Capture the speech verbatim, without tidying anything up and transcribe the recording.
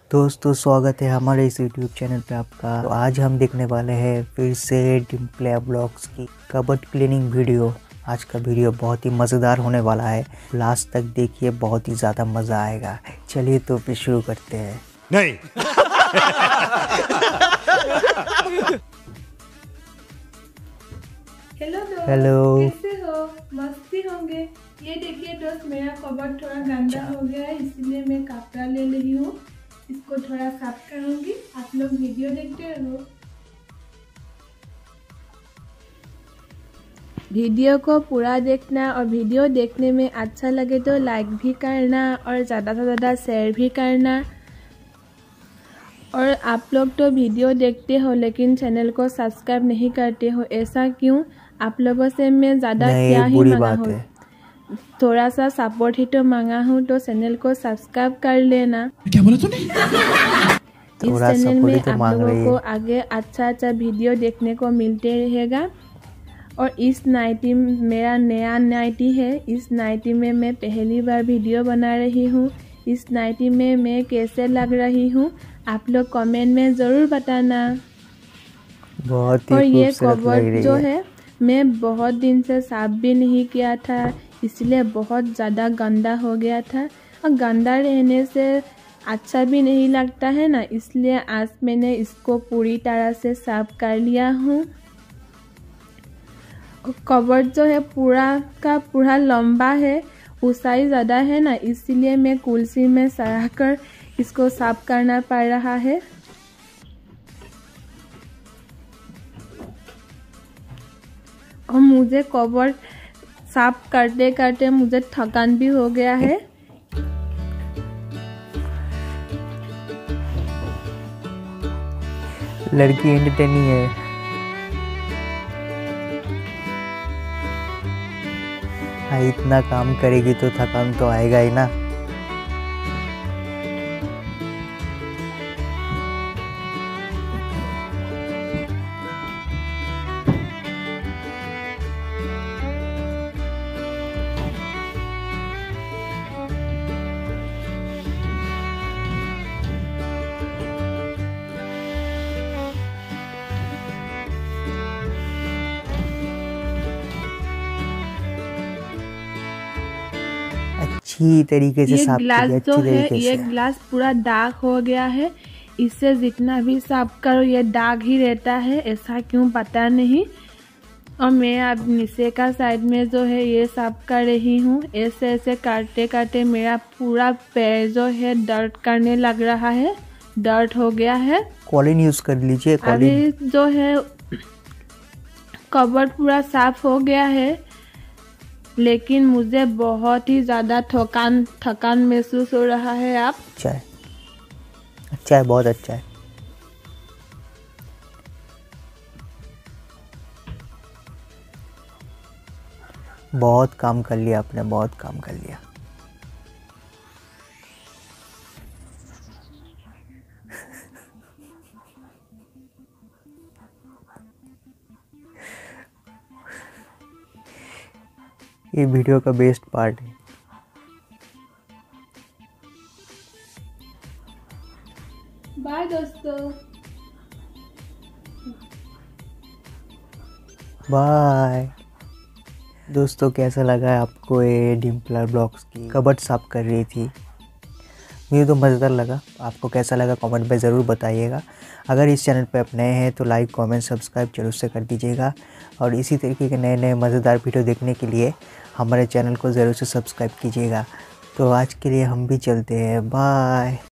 दोस्तों स्वागत है हमारे इस यूट्यूब चैनल पे आपका। तो आज हम देखने वाले हैं फिर से डिम्पल ब्लॉग्स की कबर्ड क्लीनिंग वीडियो। आज का वीडियो बहुत ही मज़ेदार होने वाला है, लास्ट तक देखिए, बहुत ही ज़्यादा मज़ा आएगा। चलिए तो फिर शुरू करते हैं। नहीं हेलो दोस्त, हेलो। कैसे हो? मस्ती होंगे। ये देखिए दोस्त, मेरा कबर्ड थोड़ा गंदा हो गया है, इसलिए मैं कपड़ा ले रही हूँ, इसको थोड़ा साफ करूँगी। आप लोग वीडियो देखते रहो। वीडियो को पूरा देखना और वीडियो देखने में अच्छा लगे तो लाइक भी करना और ज़्यादा से ज़्यादा शेयर भी करना। और आप लोग तो वीडियो देखते हो लेकिन चैनल को सब्सक्राइब नहीं करते हो, ऐसा क्यों? आप लोगों से मैं ज़्यादा क्या ही मांगा हूँ, थोड़ा सा सपोर्ट ही तो मांगा हूँ, तो चैनल को सब्सक्राइब कर लेना। क्या बोला तूने? इस चैनल में तो आप लोगों को आगे अच्छा अच्छा वीडियो देखने को मिलते रहेगा। और इस नाइटी मेरा नया नाइटी है, इस नाइटी में मैं पहली बार वीडियो बना रही हूँ। इस नाइटी में मैं कैसे लग रही हूँ आप लोग कमेंट में ज़रूर बताना। बहुत ही और ये कबर्ड जो है मैं बहुत दिन से साफ भी नहीं किया था, इसलिए बहुत ज़्यादा गंदा हो गया था। और गंदा रहने से अच्छा भी नहीं लगता है ना, इसलिए आज मैंने इसको पूरी तरह से साफ कर लिया हूँ। कबर्ड जो है पूरा का पूरा लंबा है, ऊंचाई ज़्यादा है ना, इसलिए मैं कुर्सी में सरा कर इसको साफ करना पड़ रहा है। और मुझे कबर्ड साफ करते करते मुझे थकान भी हो गया है। लड़की एंटरटेनिंग है। हाँ, इतना काम करेगी तो थकान तो आएगा ही ना। अच्छी तरीके से साफ गिलास जो है ये गिलास पूरा दाग हो गया है, इससे जितना भी साफ करो ये दाग ही रहता है, ऐसा क्यों पता नहीं। और मैं अब नीचे का साइड में जो है ये साफ कर रही हूँ। ऐसे ऐसे काटते काटते मेरा पूरा पैर जो है दर्द करने लग रहा है, दर्द हो गया है। कॉलिन यूज कर लीजिए। अभी जो है कबर्ड पूरा साफ हो गया है, लेकिन मुझे बहुत ही ज़्यादा थकान थकान महसूस हो रहा है। आप अच्छा है, अच्छा है, बहुत अच्छा है। बहुत काम कर लिया आपने, बहुत काम कर लिया। ये वीडियो का बेस्ट पार्ट है। बाय दोस्तों, बाय दोस्तों। कैसा लगा आपको ये डिम्पल ब्लॉग्स की कबर्ड साफ कर रही थी? मुझे तो मज़ेदार लगा। आपको कैसा लगा कमेंट में ज़रूर बताइएगा। अगर इस चैनल पे आप नए हैं तो लाइक कमेंट सब्सक्राइब जरूर से कर दीजिएगा। और इसी तरीके के नए नए मज़ेदार वीडियो देखने के लिए हमारे चैनल को ज़रूर से सब्सक्राइब कीजिएगा। तो आज के लिए हम भी चलते हैं, बाय।